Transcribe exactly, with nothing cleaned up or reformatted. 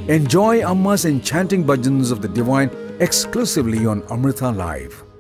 Enjoy Amma's enchanting bhajans of the divine exclusively on Amrita Live.